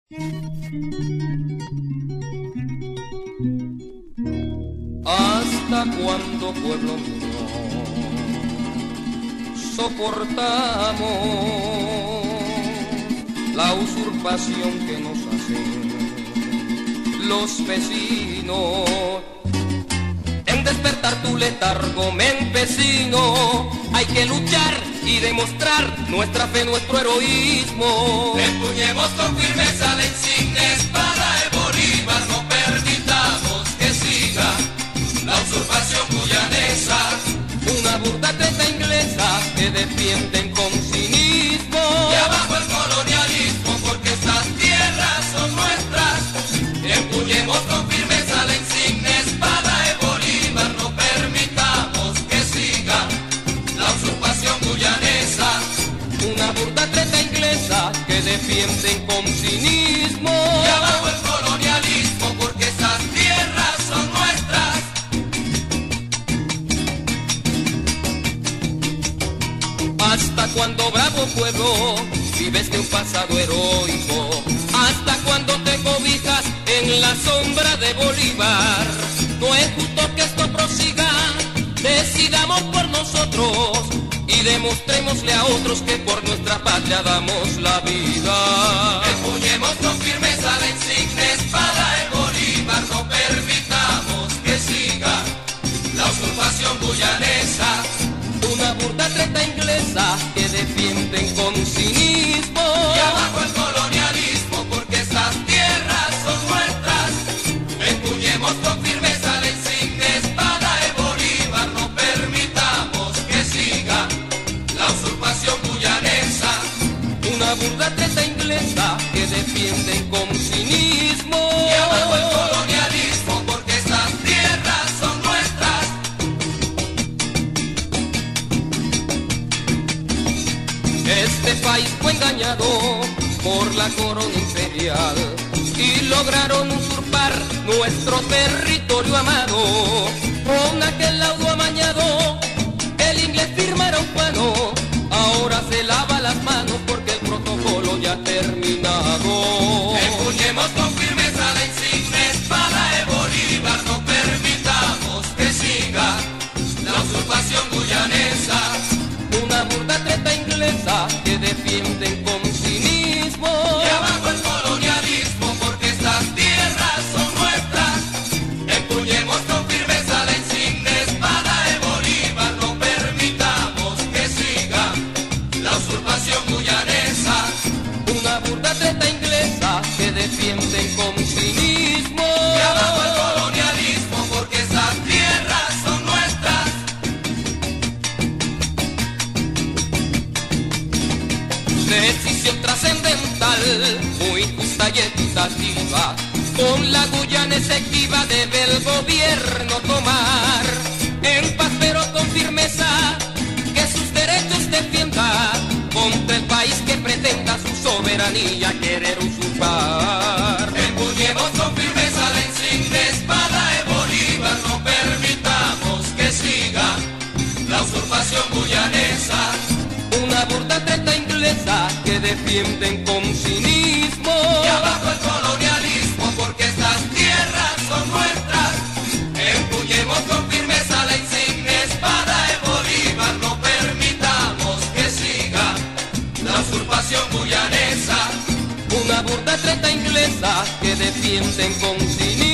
¿Hasta cuándo, pueblo mío, soportamos la usurpación que nos hacen los vecinos? En despertar tu letargo me empecino. Hay que luchar y demostrar nuestra fe, nuestro heroísmo. Empuñemos con firmeza la insignia espada de Bolívar. No permitamos que siga la usurpación guyanesa. Una burda treta inglesa que defienden con cinismo. Y abajo el colonialismo, porque estas tierras son nuestras. Empuñemos con firmeza la insignia espada de Bolívar. No permitamos que siga la usurpación guyanesa. Una burda treta inglesa que defienden con cinismo. Y abajo el colonialismo, porque estas tierras son nuestras. ¿Hasta cuándo, bravo pueblo, vives de un pasado heroico? ¿Hasta cuándo te cobijas en la sombra de Bolívar? No es justo que esto prosiga. Decidamos por nosotros y demostrémosle a otros que por nuestra patria damos la vida. Empuñemos con firmeza la insignia espada de Bolívar. No permitamos que siga la usurpación guyanesa. Una burda treta inglesa que defienden con cinismo. Y abajo el colonialismo, porque estas tierras son nuestras. Empuñemos con firmeza la insignia espada de Bolívar. No permitamos que siga la usurpación guyanesa. Una burda treta inglesa que defienden con cinismo. Y abajo el colonialismo, porque estas tierras son nuestras. Este país fue engañado por la corona imperial y lograron usurpar nuestro territorio amado. Con aquel laudo amañado, el inglés firmara un plano. Ahora se lava las manos porque el protocolo ya ha terminado. Empuñemos con firmeza la insignia espada de Bolívar. No permitamos que siga la usurpación guyanesa. Una burda treta inglesa que defienden con cinismo. Y abajo el colonialismo, porque estas tierras son nuestras. Empuñemos con firmeza la insignia espada de Bolívar. No permitamos que siga la usurpación guyanesa. Una burda treta inglesa que defienden con cinismo. Y abajo el colonialismo, porque estas tierras son nuestras. Decisión trascendental, muy justa y equitativa. Con la Guyana efectiva debe el gobierno tomar. En paz pero con firmeza, que sus derechos defienda contra el país que pretenda su soberanía querer usurpar. Empuñemos con firmeza la insignia espada de Bolívar. No permitamos que siga la usurpación guyanesa. Una burda treta inglesa que defienden con cinismo. Y abajo el colonialismo, porque estas tierras son nuestras. Empuñemos con firmeza la insignia espada de Bolívar. No permitamos que siga la usurpación guyanesa. Una burda treta inglesa que defienden con cinismo.